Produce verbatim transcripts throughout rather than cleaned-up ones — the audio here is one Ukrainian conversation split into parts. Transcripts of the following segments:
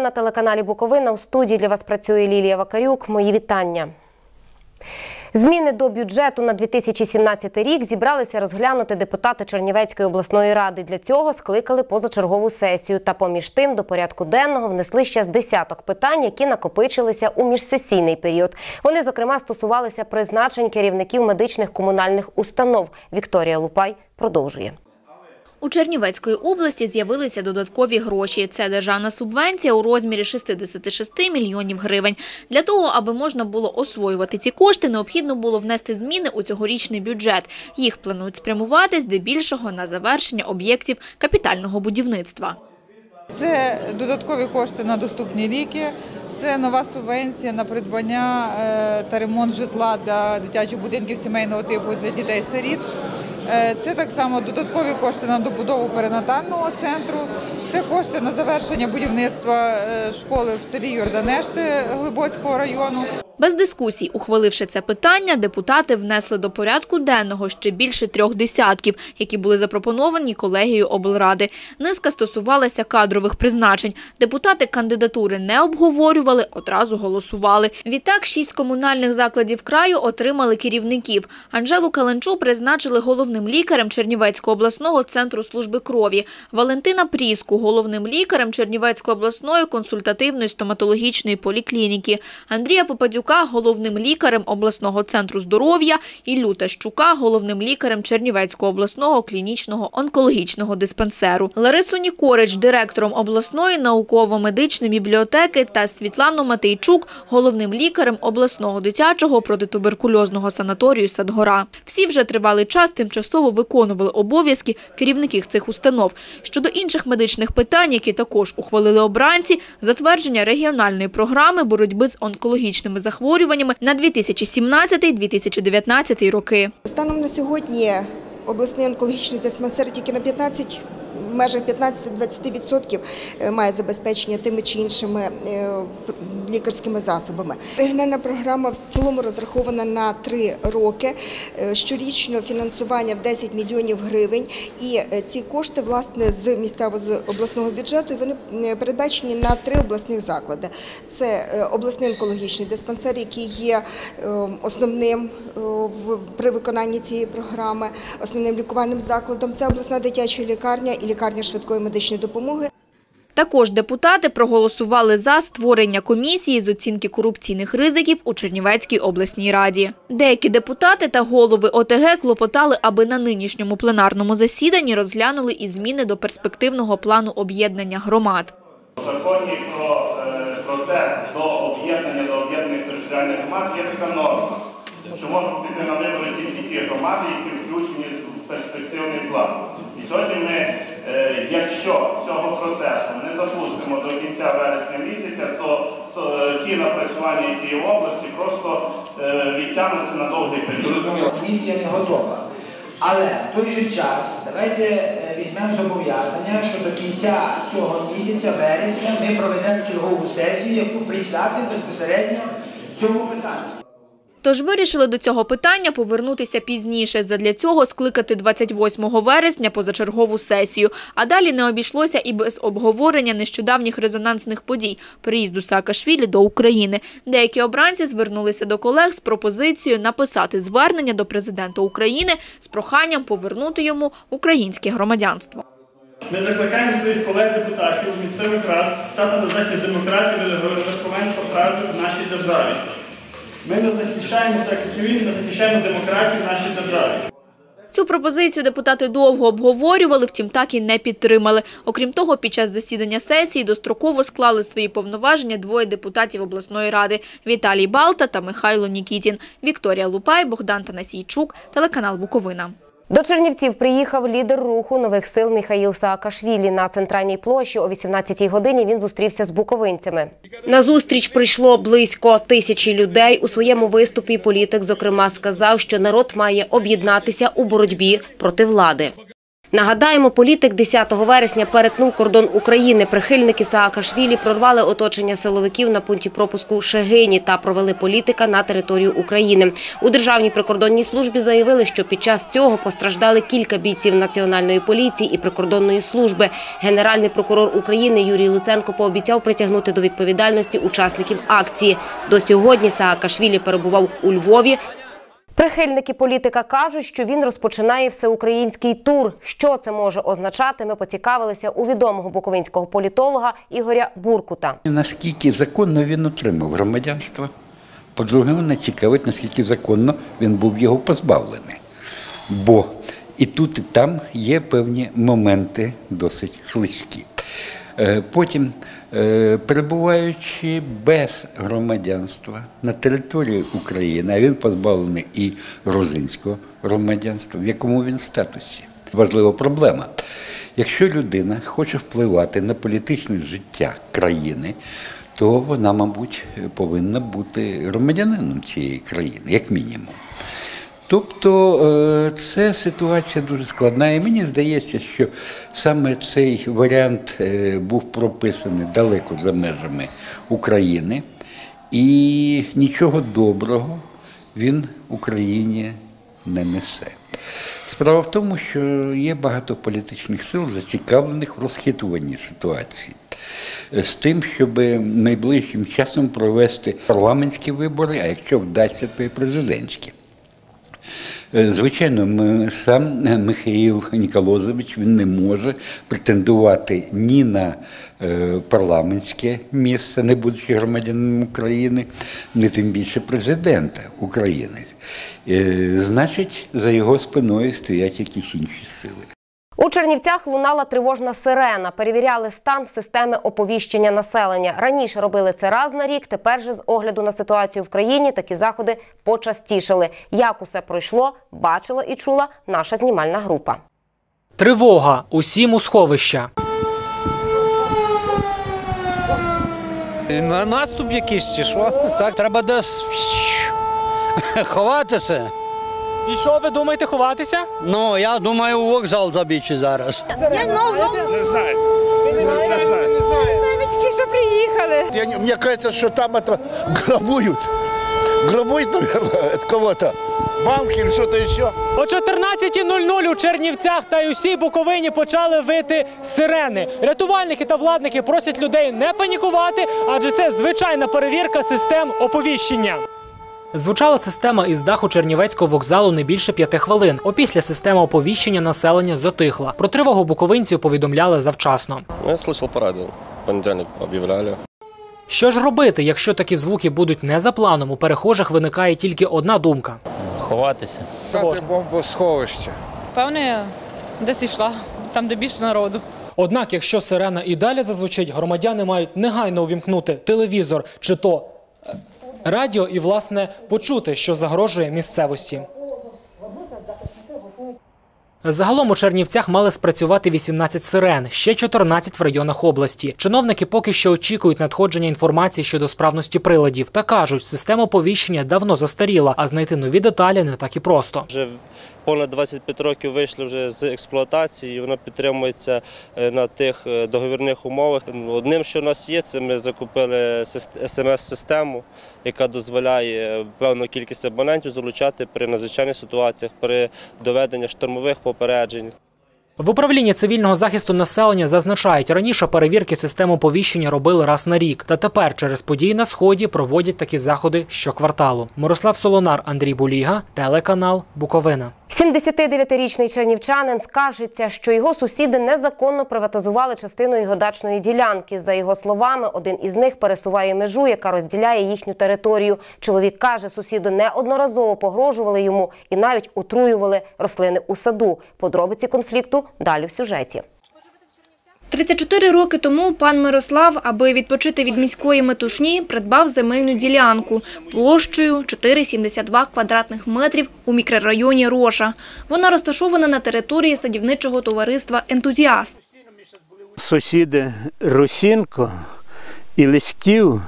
на телеканалі Буковина. У студії для вас працює Лілія Вакарюк. Мої вітання. Зміни до бюджету на дві тисячі сімнадцятий рік зібралися розглянути депутати Чернівецької обласної ради. Для цього скликали позачергову сесію. Та поміж тим до порядку денного внесли ще з десяток питань, які накопичилися у міжсесійний період. Вони, зокрема, стосувалися призначень керівників медичних комунальних установ. Вікторія Лупай продовжує. У Чернівецької області з'явилися додаткові гроші. Це державна субвенція у розмірі шістдесят шість мільйонів гривень. Для того, аби можна було освоювати ці кошти, необхідно було внести зміни у цьогорічний бюджет. Їх планують спрямувати здебільшого на завершення об'єктів капітального будівництва. Це додаткові кошти на доступні ліки, це нова субвенція на придбання та ремонт житла для дитячих будинків сімейного типу для дітей-сиріт. Це так само додаткові кошти на добудову перинатального центру, це кошти на завершення будівництва школи в селі Йорданешти Глибоцького району. Без дискусій, ухваливши це питання, депутати внесли до порядку денного ще більше трьох десятків, які були запропоновані колегією облради. Низка стосувалася кадрових призначень. Депутати кандидатури не обговорювали, одразу голосували. Відтак, шість комунальних закладів краю отримали керівників. Анжелу Каленчу призначили головним лікарем Чернівецького обласного центру служби крові. Валентина Пріску – головним лікарем Чернівецької обласної консультативної стоматологічної поліклініки. Андрія Попадюка – головним лікарем обласного центру здоров'я, Іллю Тащука – головним лікарем Чернівецького обласного клінічного онкологічного диспансеру. Ларису Нікорич – директором обласної науково-медичної бібліотеки та Світлану Матейчук – головним лікарем обласного дитячого протитуберкульозного санаторію «Садгора». Всі вже тривалий час тимчасово виконували обов'язки керівників цих установ. Щодо інших медичних питань, які також ухвалили обранці, затвердження регіональної програми боротьби з онкологічними захворюваннями на дві тисячі сімнадцятий - дві тисячі дев'ятнадцятий роки. Станом на сьогодні обласний онкологічний диспансер тільки на п'ятнадцять в межах п'ятнадцяти-двадцяти відсотків має забезпечення тими чи іншими лікарськими засобами. Регіональна програма в цілому розрахована на три роки, щорічно фінансування в десять мільйонів гривень. І ці кошти, власне, з місцевого обласного бюджету, вони передбачені на три обласних заклади. Це обласний онкологічний диспансер, який є основним при виконанні цієї програми, основним лікувальним закладом. Це обласна дитяча лікарня і лікарня швидкої медичної допомоги. Також депутати проголосували за створення комісії з оцінки корупційних ризиків у Чернівецькій обласній раді. Деякі депутати та голови О Те Ге клопотали, аби на нинішньому пленарному засіданні розглянули і зміни до перспективного плану об'єднання громад. У законі про процес до об'єднання, до об'єднаних територіальних громад є така норма, що можуть піти на вибори тільки ті громади, які включені в перспективний план. І сьогодні ми, якщо цього процесу не запустимо до кінця вересня місяця, то, то ті напрацювання, які є в області, просто відтягнуться на довгий період. Комісія не готова. Але в той же час давайте візьмемо зобов'язання, що до кінця цього місяця, вересня, ми проведемо чергову сесію, яку присвятимо безпосередньо цьому питанню. Тож вирішили до цього питання повернутися пізніше. Задля цього скликати двадцять восьмого вересня позачергову сесію. А далі не обійшлося і без обговорення нещодавніх резонансних подій – приїзду Саакашвілі до України. Деякі обранці звернулися до колег з пропозицією написати звернення до президента України з проханням повернути йому українське громадянство. Ми закликаємо своїх колег-депутатів з місцевих рад стати на захист демократії і верховенства права в нашій державі. Ми не захищаємо Саакашвілі, не захищаємо демократію в нашій державі. Цю пропозицію депутати довго обговорювали, втім так і не підтримали. Окрім того, під час засідання сесії достроково склали свої повноваження двоє депутатів обласної ради – Віталій Балта та Михайло Нікітін. Вікторія Лупай, Богдан Танасійчук, телеканал Буковина. До Чернівців приїхав лідер руху нових сил Міхаїл Саакашвілі. На центральній площі о вісімнадцятій годині він зустрівся з буковинцями. На зустріч прийшло близько тисячі людей. У своєму виступі політик, зокрема, сказав, що народ має об'єднатися у боротьбі проти влади. Нагадаємо, політик десятого вересня перетнув кордон України. Прихильники Саакашвілі прорвали оточення силовиків на пункті пропуску Шегині та провели політика на територію України. У Державній прикордонній службі заявили, що під час цього постраждали кілька бійців Національної поліції і прикордонної служби. Генеральний прокурор України Юрій Луценко пообіцяв притягнути до відповідальності учасників акції. До сьогодні Саакашвілі перебував у Львові. Прихильники політика кажуть, що він розпочинає всеукраїнський тур. Що це може означати, ми поцікавилися у відомого буковинського політолога Ігоря Буркута. Наскільки законно він отримав громадянство? По-друге, мене цікавить, наскільки законно він був його позбавлений. Бо і тут, і там є певні моменти досить слизькі. Потім, перебуваючи без громадянства на території України, а він позбавлений і грузинського громадянства, в якому він статусі. Важлива проблема. Якщо людина хоче впливати на політичне життя країни, то вона, мабуть, повинна бути громадянином цієї країни, як мінімум. Тобто це ситуація дуже складна, і мені здається, що саме цей варіант був прописаний далеко за межами України, і нічого доброго він Україні не несе. Справа в тому, що є багато політичних сил, зацікавлених в розхитуванні ситуації, з тим, щоб найближчим часом провести парламентські вибори, а якщо вдасться, то і президентські. Звичайно, сам Михаїл Ніколозович, він не може претендувати ні на парламентське місце, не будучи громадянином України, ні тим більше президента України. Значить, за його спиною стоять якісь інші сили. У Чернівцях лунала тривожна сирена. Перевіряли стан системи оповіщення населення. Раніше робили це раз на рік, тепер же з огляду на ситуацію в країні такі заходи почастішали. Як усе пройшло, бачила і чула наша знімальна група. Тривога. Усім у сховища. На наступ якийсь чи що? Так, треба десь ховатися. І що, ви думаєте ховатися? Ну, я думаю, у вокзал забічі зараз. Не знаю. Не знаю. Не знаю, тільки що приїхали. Мені кажется, що там это грабують. Грабують, наверное, кого-то. Банк или что-то ще. О чотирнадцятій нуль нуль у Чернівцях та й усій Буковині почали вити сирени. Рятувальники та владники просять людей не панікувати, адже це звичайна перевірка систем оповіщення. Звучала система із даху Чернівецького вокзалу не більше п'яти хвилин. Опісля система оповіщення населення затихла. Про тривогу буковинців повідомляли завчасно. Я слышал по радио. В понедельник об'являли. Що ж робити, якщо такі звуки будуть не за планом? У перехожих виникає тільки одна думка. Ховатися. Шукати бомбосховище. Певне, десь йшла, там де більше народу. Однак, якщо сирена і далі зазвучить, громадяни мають негайно увімкнути телевізор чи то радіо і, власне, почути, що загрожує місцевості. Загалом у Чернівцях мали спрацювати вісімнадцять сирен, ще чотирнадцять в районах області. Чиновники поки що очікують надходження інформації щодо справності приладів та кажуть, система оповіщення давно застаріла, а знайти нові деталі не так і просто. Вже понад двадцять п'ять років вийшли вже з експлуатації, і вона підтримується на тих договірних умовах. Одним, що у нас є, це ми закупили ес ем ес-систему, яка дозволяє певну кількість абонентів залучати при надзвичайних ситуаціях, при доведенні штурмових попереджень. В управлінні цивільного захисту населення зазначають, раніше перевірки систем оповіщення робили раз на рік. Та тепер через події на Сході проводять такі заходи щокварталу. Мирослав Солонар, Андрій Буліга, телеканал Буковина. сімдесятидевятирічний чернівчанин скаржиться, що його сусіди незаконно приватизували частину його дачної ділянки. За його словами, один із них пересуває межу, яка розділяє їхню територію. Чоловік каже, сусіди неодноразово погрожували йому і навіть отруювали рослини у саду. Подробиці конфлікту далі в сюжеті. тридцять чотири роки тому пан Мирослав, аби відпочити від міської метушні, придбав земельну ділянку площею чотири цілих сімдесят два квадратних метрів у мікрорайоні Роша. Вона розташована на території садівничого товариства «Ентузіаст». Сусіди Русінко і Лиськів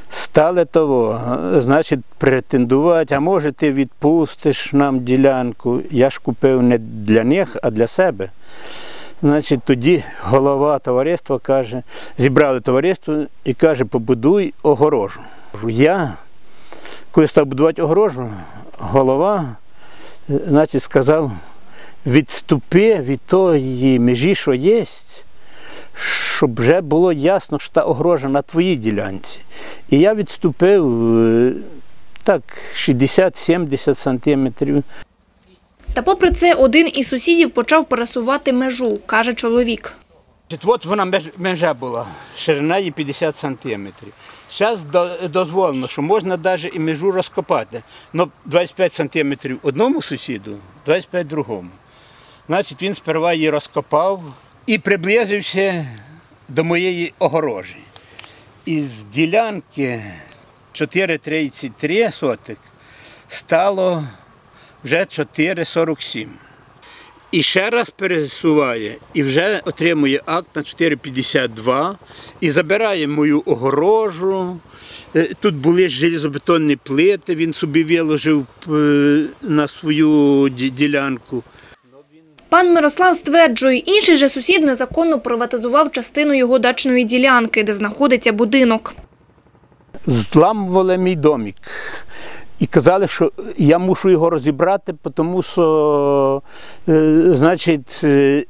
стали того, значить, претендувати, а може ти відпустиш нам ділянку. Я ж купив не для них, а для себе. Значить, тоді голова товариства каже, зібрали товариство і каже, побудуй огорожу. Я, коли став будувати огорожу, голова, значить, сказав, відступи від тої межі, що є, щоб вже було ясно, що та огорожа на твоїй ділянці. І я відступив так шістдесят-сімдесят сантиметрів. Та попри це, один із сусідів почав пересувати межу, каже чоловік. От вона межа була, ширина її п'ятдесят сантиметрів. Зараз дозволено, що можна навіть і межу розкопати. Ну, двадцять п'ять сантиметрів одному сусіду, двадцять п'ять другому. Значить, він сперва її розкопав і приблизився до моєї огорожі. Із ділянки чотири тридцять три сотих стало вже чотири сорок сім. І ще раз пересуває, і вже отримує акт на чотири п'ятдесят два, і забирає мою огорожу. Тут були железобетонні плити, він собі виложив на свою ділянку. Пан Мирослав стверджує, інший же сусід незаконно приватизував частину його дачної ділянки, де знаходиться будинок. Зламували мій домик. І казали, що я мушу його розібрати, тому що, значить,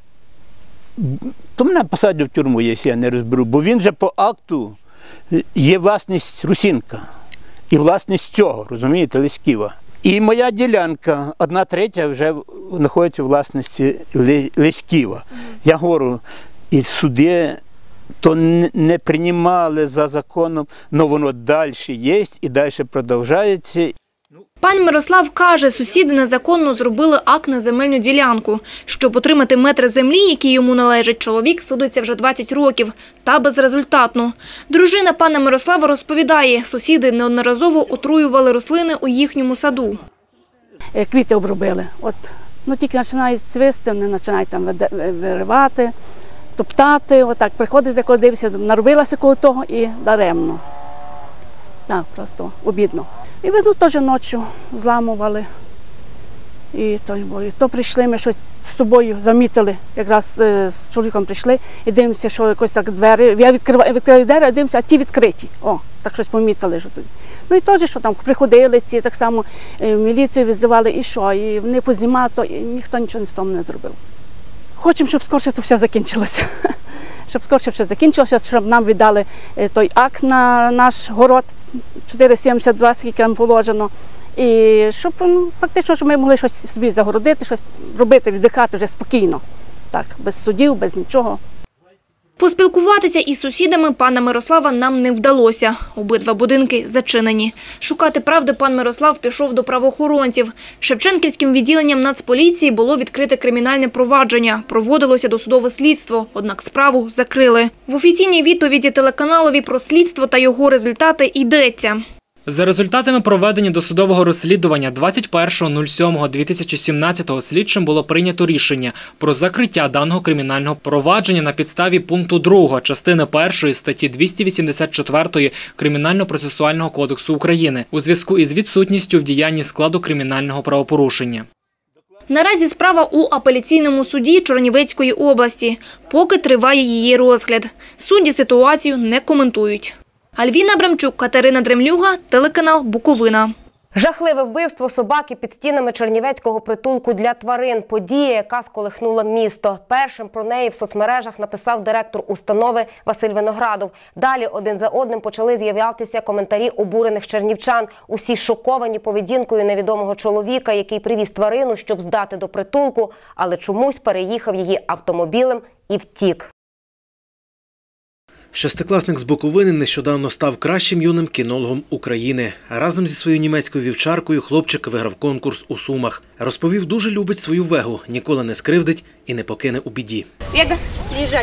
то мене посадять в тюрму, якщо я не розберу. Бо він же по акту є власність Русінка і власність цього, розумієте, Леськіва. І моя ділянка, одна третя, вже знаходиться в власності Леськіва. Я говорю, і суди то не приймали за законом, але воно далі є і далі продовжується. Пан Мирослав каже, сусіди незаконно зробили акт на земельну ділянку. Щоб отримати метри землі, які йому належать, чоловік судиться вже двадцять років, та безрезультатно. Дружина пана Мирослава розповідає, сусіди неодноразово отруювали рослини у їхньому саду. Квіти обробили. От, ну, тільки починають цвісти, вони починають там виривати, топтати. Отак, приходиш, деколи дивишся, наробилася коло того і даремно. Так, просто обідно. І ведуть теж ночі, зламували. І то, і то прийшли, ми щось з собою замітили, якраз з чоловіком прийшли і дивимося, що якось так двері, я відкриваю, відкриваю двері, а дивимося, а ті відкриті. О, так щось помітили. Що тоді. Ну і теж, що там приходили, ці так само міліцію відзивали, і що, і вони познімали, то і ніхто нічого з того не зробив. Хочемо, щоб скорше це все закінчилося. Щоб скорше все закінчилося, щоб нам віддали той акт на наш город, чотири сімдесят два, скільки нам положено. І щоб фактично, щоб ми могли щось собі загородити, щось робити, віддихати вже спокійно. Так, без судів, без нічого. Поспілкуватися із сусідами пана Мирослава нам не вдалося. Обидва будинки зачинені. Шукати правди пан Мирослав пішов до правоохоронців. Шевченківським відділенням Нацполіції було відкрите кримінальне провадження. Проводилося досудове слідство, однак справу закрили. В офіційній відповіді телеканалові про слідство та його результати йдеться. За результатами проведення досудового розслідування двадцять першого сьомого дві тисячі сімнадцятого слідчим було прийнято рішення про закриття даного кримінального провадження на підставі пункту другого частини першої статті двісті вісімдесят чотири Кримінально-процесуального кодексу України у зв'язку із відсутністю в діянні складу кримінального правопорушення. Наразі справа у апеляційному суді Чернівецької області, поки триває її розгляд. Судді ситуацію не коментують. Альвіна Абрамчук, Катерина Дремлюга, телеканал Буковина. Жахливе вбивство собаки під стінами чернівецького притулку для тварин. Подія, яка сколихнула місто. Першим про неї в соцмережах написав директор установи Василь Виноградов. Далі один за одним почали з'являтися коментарі обурених чернівчан. Усі шоковані поведінкою невідомого чоловіка, який привіз тварину, щоб здати до притулку, але чомусь переїхав її автомобілем і втік. Шестикласник з Буковини нещодавно став кращим юним кінологом України. Разом зі своєю німецькою вівчаркою хлопчик виграв конкурс у Сумах. Розповів, дуже любить свою вегу, ніколи не скривдить і не покине у біді. Вега, лежать.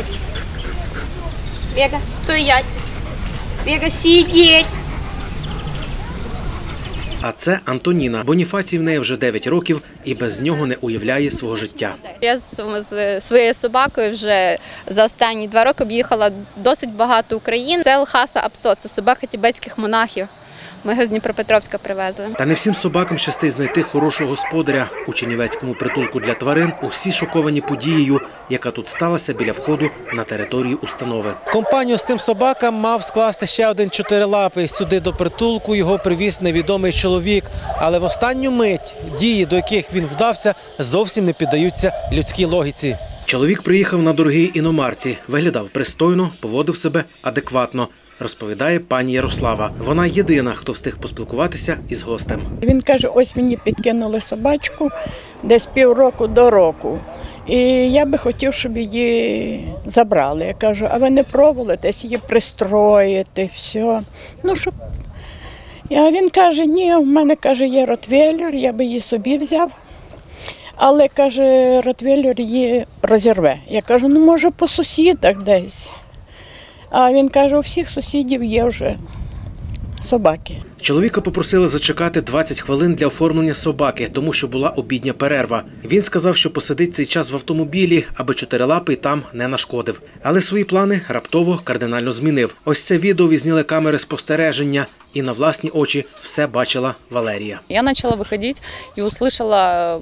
Вега, стоять. Вега, сидеть. А це Антоніна. Боніфацій в неї вже дев'ять років і без нього не уявляє свого життя. Я з своєю собакою вже за останні два роки об'їхала досить багато України. Це Лхаса Апсо, це собака тібетських монахів. Ми його з Дніпропетровська привезли. Та не всім собакам щастить знайти хорошого господаря. У чернівецькому притулку для тварин усі шоковані подією, яка тут сталася біля входу на територію установи. Компанію з цим собакам мав скласти ще один чотирилапий. Сюди до притулку його привіз невідомий чоловік. Але в останню мить дії, до яких він вдався, зовсім не піддаються людській логіці. Чоловік приїхав на дорогій іномарці. Виглядав пристойно, поводив себе адекватно. Розповідає пані Ярослава. Вона єдина, хто встиг поспілкуватися із гостем. Він каже, ось мені підкинули собачку десь півроку до року. І я би хотів, щоб її забрали. Я кажу, а ви не пробували десь її пристроїти, все. Ну, щоб... А він каже, ні, в мене, каже, є ротвейлер, я би її собі взяв. Але, каже, ротвейлер її розірве. Я кажу, ну, може, по сусідах десь. А він каже, у всіх сусідів є вже собаки. Чоловіка попросили зачекати двадцять хвилин для оформлення собаки, тому що була обідня перерва. Він сказав, що посидить цей час в автомобілі, аби чотирилапий там не нашкодив. Але свої плани раптово кардинально змінив. Ось це відео відзняли камери спостереження, і на власні очі все бачила Валерія. Я почала виходити і услышала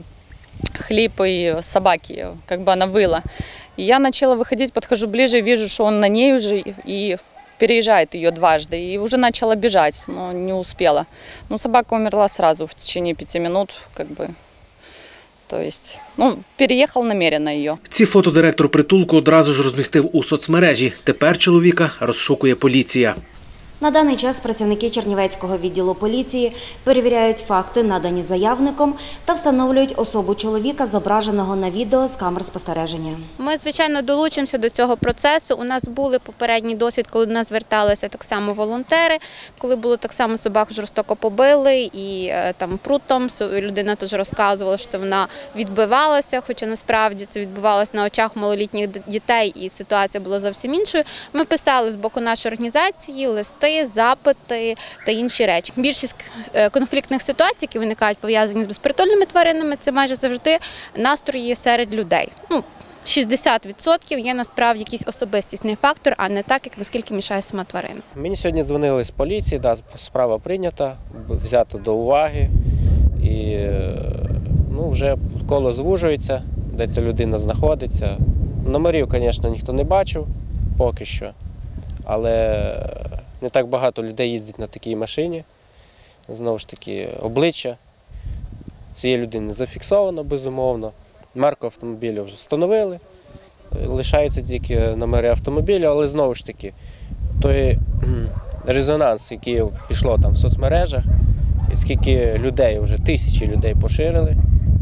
хлип и собаки, как бы она выла. И я начала выходить, подхожу ближе, вижу, что он на ней уже и переезжает ее дважды. И уже начала бежать, но не успела. Ну, собака умерла сразу, в течение пяти минут, как бы. То есть, ну, переїхав намеренно її. Ці фото директор притулку одразу ж розмістив у соцмережі. Тепер чоловіка розшукує поліція. На даний час працівники Чернівецького відділу поліції перевіряють факти, надані заявником, та встановлюють особу чоловіка, зображеного на відео з камер спостереження. Ми, звичайно, долучимося до цього процесу. У нас були попередній досвід, коли до нас зверталися так само волонтери, коли було так само собаку жорстоко побили і там прутом. Людина теж розказувала, що вона відбивалася, хоча насправді це відбувалося на очах малолітніх дітей і ситуація була зовсім іншою. Ми писали з боку нашої організації листи, запити та інші речі. Більшість конфліктних ситуацій, які виникають пов'язані з безпритульними тваринами, це майже завжди настрої серед людей. Ну, шістдесят відсотків є насправді якийсь особистісний фактор, а не так, як наскільки мішає сама тварина. Мені сьогодні дзвонили з поліції, да, справа прийнята, взято до уваги. І ну, вже коло звужується, де ця людина знаходиться. Номерів, звісно, ніхто не бачив поки що, але не так багато людей їздить на такій машині. Знову ж таки, обличчя цієї людини зафіксовано, безумовно. Марку автомобіля вже встановили, лишаються тільки номери автомобіля, але знову ж таки, той резонанс, який пішло там в соцмережах, і скільки людей, вже тисячі людей поширили,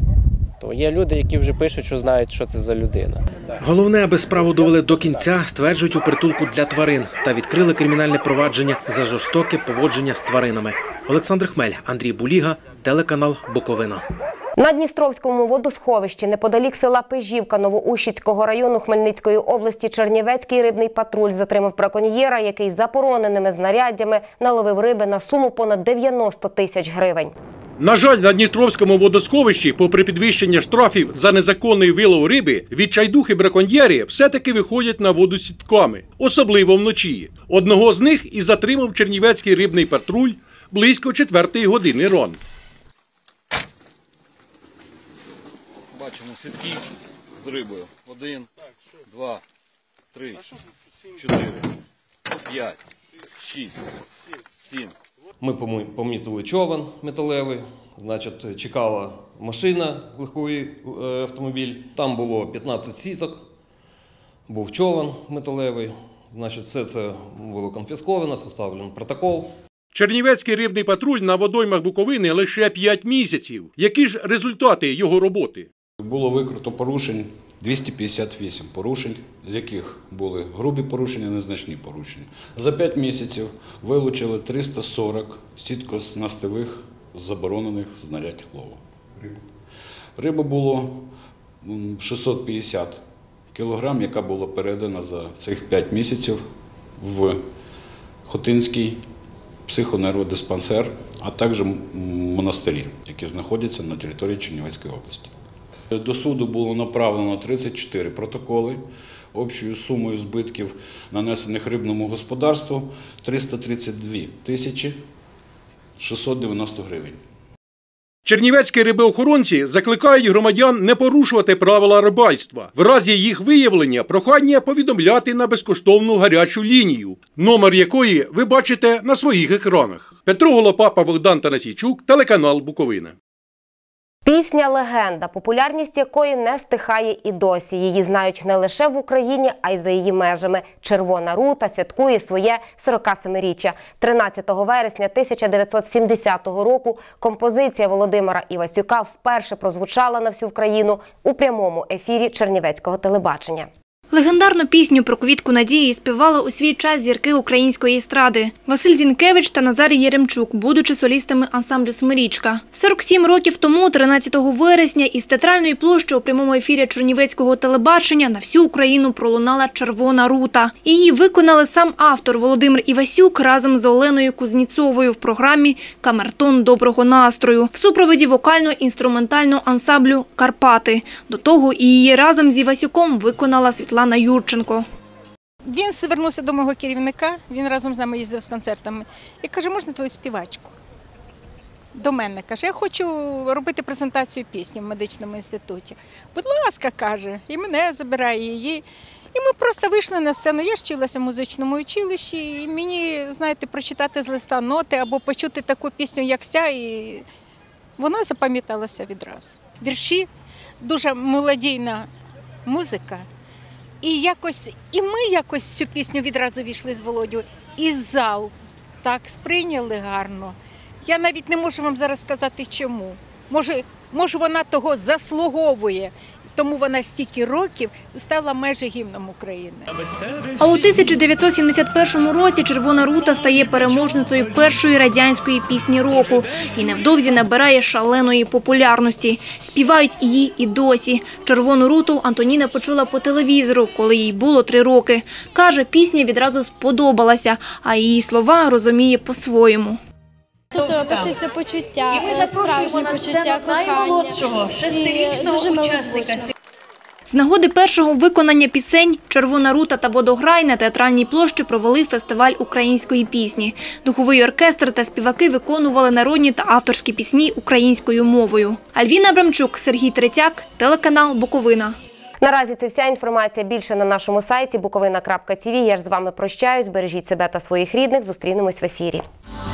то є люди, які вже пишуть, що знають, що це за людина. Головне, аби справу довели до кінця, стверджують у притулку для тварин та відкрили кримінальне провадження за жорстоке поводження з тваринами. Олександр Хмель, Андрій Буліга, телеканал Буковина. На Дністровському водосховищі неподалік села Пижівка Новоущицького району Хмельницької області Чернівецький рибний патруль затримав браконьєра, який за пороненими знаряддями наловив риби на суму понад дев'яносто тисяч гривень. На жаль, на Дністровському водосховищі, попри підвищення штрафів за незаконний вилов риби, відчайдухи браконьєри все-таки виходять на воду сітками, особливо вночі. Одного з них і затримав Чернівецький рибний патруль близько четвертої години ран. Бачимо сітки з рибою. Один, два, три, чотири, п'ять, шість, сім. Ми помітили човен металевий, значить, чекала машина, легковий автомобіль. Там було п'ятнадцять сіток, був човен металевий. Значить, все це було конфісковано, составлений протокол. Чернівецький рибний патруль на водоймах Буковини лише п'ять місяців. Які ж результати його роботи? Було викрито порушень двісті п'ятдесят вісім порушень, з яких були грубі порушення, незначні порушення. За п'ять місяців вилучили триста сорок сіткоснастових заборонених знарядь лову. Риби було шістсот п'ятдесят кілограм, яка була передана за цих п'ять місяців в Хотинський психоневродиспансер, а також монастирі, які знаходяться на території Чернівецької області. До суду було направлено тридцять чотири протоколи общою сумою збитків, нанесених рибному господарству, триста тридцять дві тисячі шістсот дев'яносто гривень. Чернівецькі рибоохоронці закликають громадян не порушувати правила рибальства. В разі їх виявлення прохання повідомляти на безкоштовну гарячу лінію, номер якої ви бачите на своїх екранах. Петро Голопапа, Богдан Танасійчук, телеканал Буковина. Пісня «Легенда», популярність якої не стихає і досі. Її знають не лише в Україні, а й за її межами. «Червона рута» святкує своє сорокасемиріччя. тринадцятого вересня тисяча дев'ятсот сімдесятого року композиція Володимира Івасюка вперше прозвучала на всю країну у прямому ефірі Чернівецького телебачення. Легендарну пісню про квітку надії співали у свій час зірки української естради Василь Зінкевич та Назарій Єремчук, будучи солістами ансамблю «Смирічка». сорок сім років тому, тринадцятого вересня, із театральної площі у прямому ефірі Чернівецького телебачення на всю Україну пролунала «Червона рута». Її виконали сам автор Володимир Івасюк разом з Оленою Кузніцовою в програмі «Камертон доброго настрою» в супроводі вокально-інструментального ансамблю «Карпати». До того і її разом з Івасюком виконала Світлана Світлана Юрченко. Він звернувся до мого керівника, він разом з нами їздив з концертами, і каже, можна твою співачку? До мене, каже, я хочу робити презентацію пісні в медичному інституті. Будь ласка, каже, і мене забирає її. І ми просто вийшли на сцену, я вчилася в музичному училищі, і мені, знаєте, прочитати з листа ноти або почути таку пісню, як ця, і вона запам'яталася відразу. Вірші, дуже мелодійна музика. І якось, і ми якось в цю пісню відразу війшли з Володю. І зал так сприйняли гарно. Я навіть не можу вам зараз сказати, чому. Може, може вона того заслуговує. Тому вона стільки років стала майже гімном України. А у тисяча дев'ятсот сімдесят першому році «Червона рута» стає переможницею першої радянської пісні року і невдовзі набирає шаленої популярності. Співають її і досі. «Червону руту» Антоніна почула по телевізору, коли їй було три роки. Каже, пісня відразу сподобалася, а її слова розуміє по-своєму. Тут описується почуття, справжнє почуття кохання і дуже милозвучно. З нагоди першого виконання пісень «Червона рута» та «Водограй» на театральній площі провели фестиваль української пісні. Духовий оркестр та співаки виконували народні та авторські пісні українською мовою. Альвіна Абрамчук, Сергій Третяк, телеканал Буковина. Наразі це вся інформація. Більше на нашому сайті буковина крапка ті ві. Я ж з вами прощаюсь. Бережіть себе та своїх рідних. Зустрінемось в ефірі.